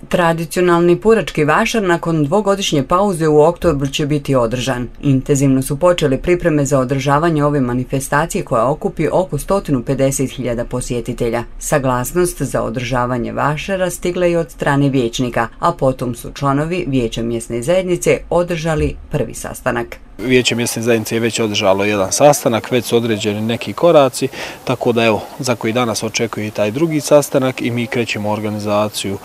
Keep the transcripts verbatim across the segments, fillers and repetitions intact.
Tradicionalni purački vašar nakon dvogodišnje pauze u oktobru će biti održan. Intenzivno su počeli pripreme za održavanje ove manifestacije koja okupi oko sto pedeset hiljada posjetitelja. Saglasnost za održavanje vašara stigla je od strane vijećnika, a potom su članovi Vijeća mjesne zajednice održali prvi sastanak. Vijeće mjesne zajednice je već održalo jedan sastanak, već su određeni neki koraci, tako da evo, za koji danas očekuje i taj drugi sastanak i mi krećemo organizaciju.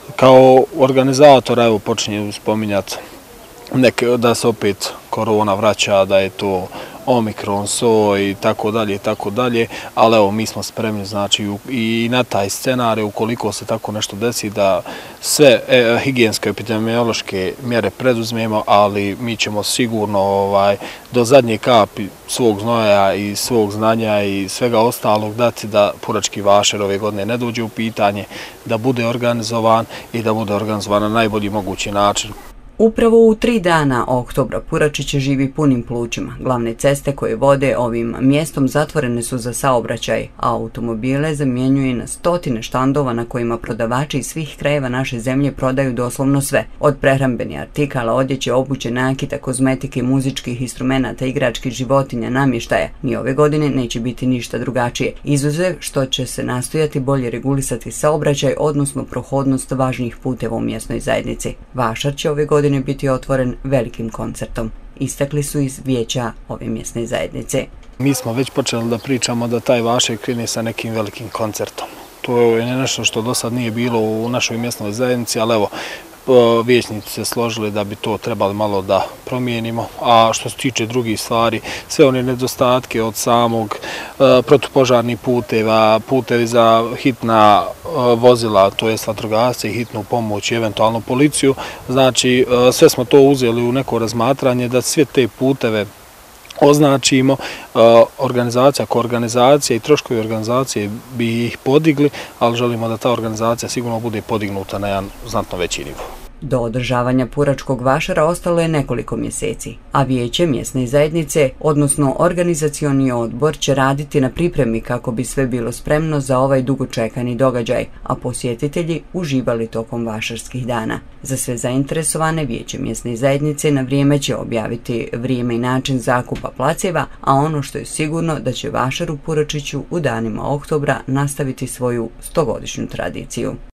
Kao organizatora, evo, počinje spominjati neke, da se opet korona vraća, da je to Omikron, so i tako dalje i tako dalje, ali evo, mi smo spremni, znači, i na taj scenarij, ukoliko se tako nešto desi, da sve e, higijenske epidemiološke mjere preduzmemo, ali mi ćemo sigurno ovaj, do zadnje kapi svog znoja i svog znanja i svega ostalog dati da purački vašar ove godine ne dođe u pitanje, da bude organizovan i da bude organizovan na najbolji mogući način. Upravo u tri dana oktobra Puračić živi punim plućima. Glavne ceste koje vode ovim mjestom zatvorene su za saobraćaj, a automobile zamjenjuje na stotine štandova na kojima prodavači iz svih krajeva naše zemlje prodaju doslovno sve. Od prehrambenih artikala, odjeće, obuće, nakita, kozmetike, muzičkih instrumenata, igračkih životinja, namještaja. Ni ove godine neće biti ništa drugačije, izuzev što će se nastojati bolje regulisati saobraćaj, odnosno prohodnost važnijih puteva u mjesnoj zajednici. Vašar će ove godine biti otvoren velikim koncertom, istakli su iz vijeća ove mjesne zajednice. Mi smo već počeli da pričamo da taj vašar krene sa nekim velikim koncertom. To je nešto što do sad nije bilo u našoj mjesnoj zajednici, ali evo, vijećnici se složili da bi to trebali malo da promijenimo, a što se tiče drugih stvari, sve one nedostatke od samog e, protupožarnih puteva, putevi za hitna e, vozila, to jest vatrogasce i hitnu pomoć i eventualno policiju, znači e, sve smo to uzeli u neko razmatranje da sve te puteve označimo, organizacija ko organizacija i troškovi organizacije bi ih podigli, ali želimo da ta organizacija sigurno bude podignuta na jedan znatno veći nivo. Do održavanja puračkog vašara ostalo je nekoliko mjeseci, a vijeće mjesne zajednice, odnosno organizacioni odbor, će raditi na pripremi kako bi sve bilo spremno za ovaj dugočekani događaj, a posjetitelji uživali tokom vašarskih dana. Za sve zainteresovane vijeće mjesne zajednice na vrijeme će objaviti vrijeme i način zakupa placeva, a ono što je sigurno da će vašar u Puračiću u danima oktobra nastaviti svoju stogodišnju tradiciju.